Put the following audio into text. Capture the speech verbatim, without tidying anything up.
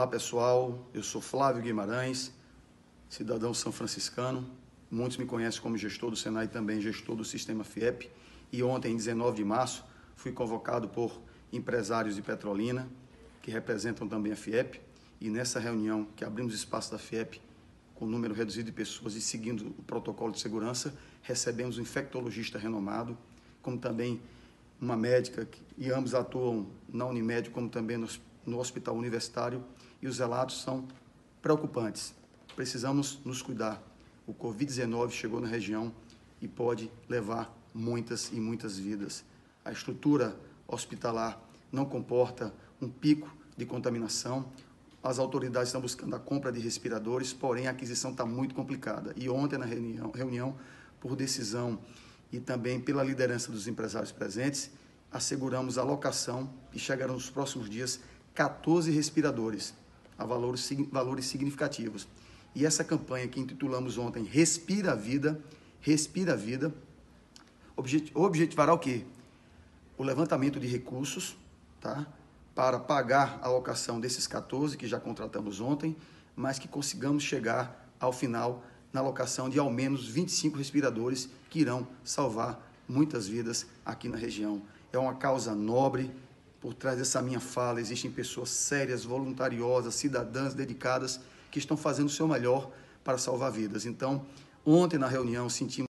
Olá pessoal, eu sou Flávio Guimarães, cidadão são franciscano. Muitos me conhecem como gestor do Senai e também gestor do Sistema FIEP. E ontem, dezenove de março, fui convocado por empresários de Petrolina, que representam também a FIEP. E nessa reunião, que abrimos espaço da FIEP, com número reduzido de pessoas e seguindo o protocolo de segurança, recebemos um infectologista renomado, como também uma médica, e ambos atuam na Unimed, como também no, no Hospital Universitário, e os relatos são preocupantes. Precisamos nos cuidar. O covid dezenove chegou na região e pode levar muitas e muitas vidas. A estrutura hospitalar não comporta um pico de contaminação. As autoridades estão buscando a compra de respiradores, porém a aquisição está muito complicada. E ontem, na reunião, reunião, por decisão e também pela liderança dos empresários presentes, asseguramos a locação e chegarão nos próximos dias quatorze respiradores, a valores, valores significativos. E essa campanha que intitulamos ontem Respira a Vida, Respira a Vida, objetivará o quê? O levantamento de recursos, tá? Para pagar a alocação desses quatorze que já contratamos ontem, mas que consigamos chegar ao final na alocação de ao menos vinte e cinco respiradores que irão salvar muitas vidas aqui na região. É uma causa nobre. Por trás dessa minha fala existem pessoas sérias, voluntariosas, cidadãs dedicadas que estão fazendo o seu melhor para salvar vidas. Então, ontem na reunião sentimos